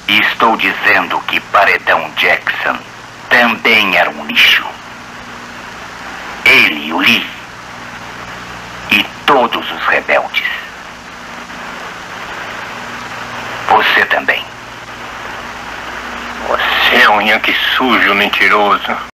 E estou dizendo que Paredão Jackson também era um lixo. Ele, o Lee e todos os rebeldes. Você também. Você é um Yankee sujo, mentiroso.